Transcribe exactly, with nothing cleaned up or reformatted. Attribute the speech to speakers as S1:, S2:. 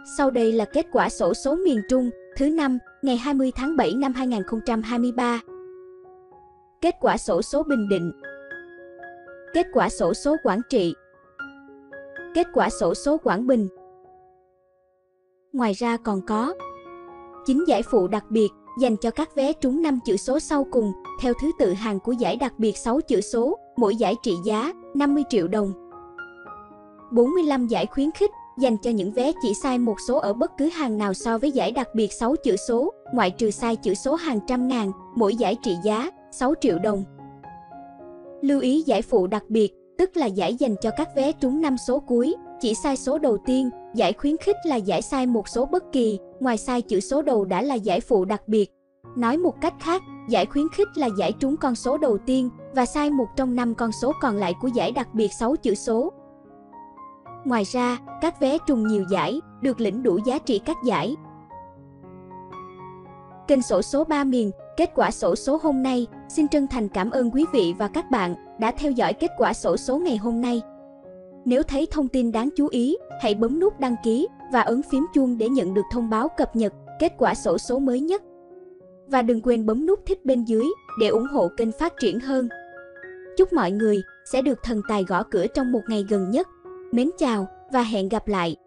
S1: Sau đây là kết quả xổ số miền Trung thứ năm ngày hai mươi tháng bảy năm hai nghìn không trăm hai mươi ba. Kết quả xổ số Bình Định. Kết quả xổ số Quảng Trị. Kết quả xổ số Quảng Bình. Ngoài ra còn có chín giải phụ đặc biệt dành cho các vé trúng năm chữ số sau cùng theo thứ tự hàng của giải đặc biệt sáu chữ số, mỗi giải trị giá năm mươi triệu đồng. bốn mươi lăm giải khuyến khích dành cho những vé chỉ sai một số ở bất cứ hàng nào so với giải đặc biệt sáu chữ số, ngoại trừ sai chữ số hàng trăm ngàn, mỗi giải trị giá sáu triệu đồng. Lưu ý giải phụ đặc biệt, tức là giải dành cho các vé trúng năm số cuối, chỉ sai số đầu tiên. Giải khuyến khích là giải sai một số bất kỳ, ngoài sai chữ số đầu đã là giải phụ đặc biệt. Nói một cách khác, giải khuyến khích là giải trúng con số đầu tiên và sai một trong năm con số còn lại của giải đặc biệt sáu chữ số. Ngoài ra, các vé trùng nhiều giải được lĩnh đủ giá trị các giải. Kênh xổ số ba miền, kết quả xổ số hôm nay. Xin chân thành cảm ơn quý vị và các bạn đã theo dõi kết quả xổ số ngày hôm nay. Nếu thấy thông tin đáng chú ý, hãy bấm nút đăng ký và ấn phím chuông để nhận được thông báo cập nhật kết quả xổ số mới nhất. Và đừng quên bấm nút thích bên dưới để ủng hộ kênh phát triển hơn. Chúc mọi người sẽ được thần tài gõ cửa trong một ngày gần nhất. Mến chào và hẹn gặp lại!